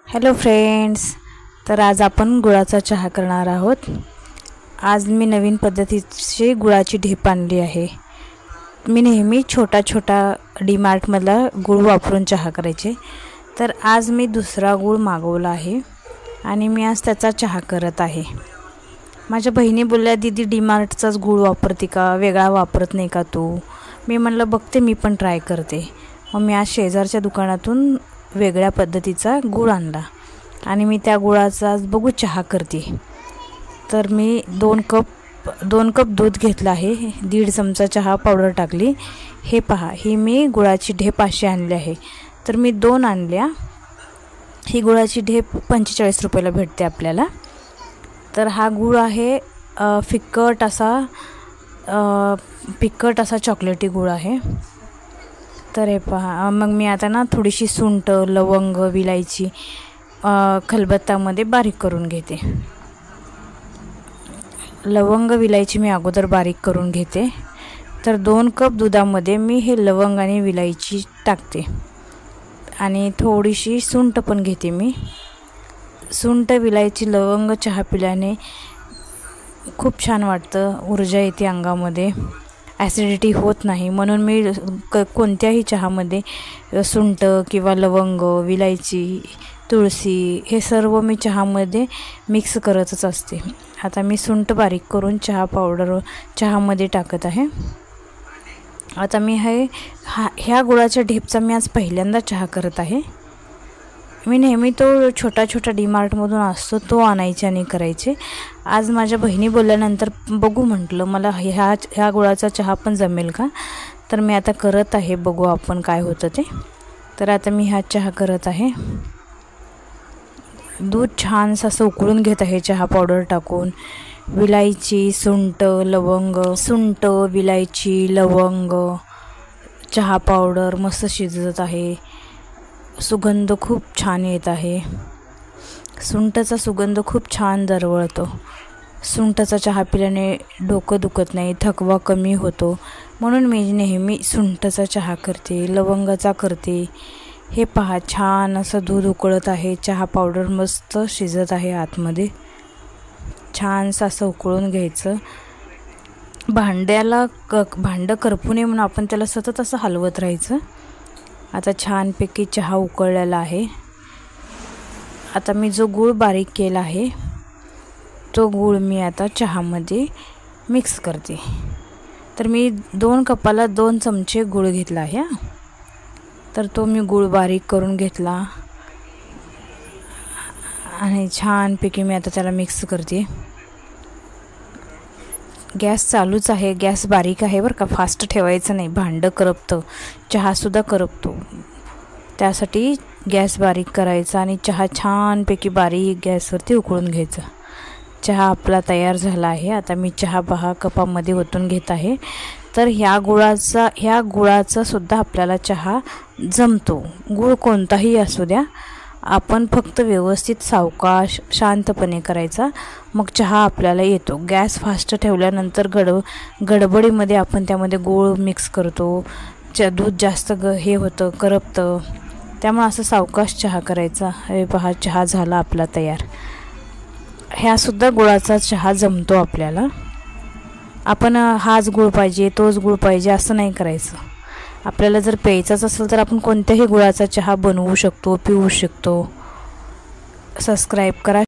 Hello friends, तर आज आपण गुळाचा चहा करणार आहोत। आज मी नवीन पद्धतीची गुळाची ढेप आणली आहे। मी नेहमी छोटा डीमार्टमधला गुळ वापरून चहा करायचे, तर आज मी दुसरा गुळ मागवला आहे आणि मी आज त्याचा चहा करत आहे। माझ्या बहिणी बोलल्या, दीदी डीमार्टचाच गुळ वापरते का, वेगळा वापरत नाही का तू? मी म्हणलं बघते, मी पण ट्राय करते। मग मी आज शेजारच्या दुकानातून वेगळ्या पद्धतीचा गुळ आणला आणि मी त्या गुळाचा बघू चहा करते। तर मी 2 कप दूध घेतलं आहे, 1.5 चमचा चहा पावडर टाकली। हे पहा, ही मी गुळाची ढेप अशी आणली आहे। तर मी 2 आणल्या। ही गुळाची ढेप 45 रुपयाला भेटते आपल्याला। तर हा गुळ आहे फिक्कट असा चॉकलेटी गुळ आहे। तर हे पहा, मग मी आता ना थोडीशी सुंठ, लवंग, विलायची खलबत्त्यामध्ये बारीक करून घेते। लवंग विलायची मी अगोदर बारीक करून घेते। तर 2 कप दुधामध्ये मी हे लवंग आणि विलायची टाकते आणि थोडीशी सुंठ पण घेते मी। सुंठ, विलायची, लवंग चहा पिल्याने खूप छान वाटतं, ऊर्जा येते अंगामध्ये, ॲसिडिटी होत नाही। म्हणून मी कोणत्याही चहामध्ये सुंठ किंवा लवंग, विलायची, तुळसी हे सर्व मी चहामध्ये मिक्स करतच असते। आता मी सुंठ बारीक करून चहा पावडर चहामध्ये टाकत आहे। आता मी ह्या गुळाच्या ढेपचा मी आज पहिल्यांदा चहा करत आहे। मी नेहमी तो छोटा डीमार्टमधून असतो तो आणायचे आणि करायचे। आज माझ्या बहिणी बोलल्यानंतर बघू म्हटलं, मला ह्या गुळाचा चहा पण जमेल का? तर मी आता करत आहे, बघू आपण काय होतं ते। तर आता मी हा चहा करत आहे। दूध छानसं असं उकळून घेत आहे चहा पावडर टाकून। विलायची, सुंठ, विलायची, लवंग, चहा पावडर मस्त शिजत आहे। सुगंध खूप छान येत आहे। सुंठचा सुगंध खूप छान दरवळतो। सुंठचा चहा पिल्याने डोकं दुखत नाही, थकवा कमी होतो। म्हणून मी नेहमी सुंठचा चहा करते, लवंगाचा करते। हे पहा, छान असं दूध उकळत आहे, चहा पावडर मस्त शिजत आहे आतमध्ये। छानसं असं उकळून घ्यायचं। भांडं करपू नये म्हणून आपण त्याला सतत असं हलवत राहायचं। आता छानपैकी चहा उकळलेला आहे। आता मी जो गूळ बारीक केला आहे तो गूळ मी आता चहामध्ये मिक्स करते। तर मी 2 कपाला 2 चमचे गूळ घेतला आहे। तर तो मी गूळ बारीक करून घेतला आणि छानपैकी मी आता त्याला मिक्स करते। गॅस चालूच आहे, गॅस बारीक आहे बरं का, फास्ट ठेवायचं नाही, भांडं करपतं, चहासुद्धा करपतो। त्यासाठी गॅस बारीक करायचा आणि चहा छानपैकी बारीक गॅसवरती उकळून घ्यायचा। चहा आपला तयार झाला आहे। आता मी चहा कपामध्ये ओतून घेत आहे। तर ह्या गुळाचा सुद्धा आपल्याला चहा जमतो। गूळ कोणताही असू द्या, आपण फक्त व्यवस्थित सावकाश शांतपणे करायचा, मग चहा आपल्याला येतो। गॅस फास्ट ठेवल्यानंतर गडबडीमध्ये आपण त्यामध्ये गूळ मिक्स करतो, दूध जास्त हे होतं, करपतं। त्यामुळे असं सावकाश चहा करायचा। हे पहा, चहा झाला आपला तयार। ह्यासुद्धा गुळाचा चहा जमतो आपल्याला। आपण हाच गुळ पाहिजे, तोच गुळ पाहिजे असं नाही करायचं। आपल्याला जर प्यायचाच असेल तर आपण कोणत्याही गुळाचा चहा बनवू शकतो, पिऊ शकतो। सबस्क्राईब करा।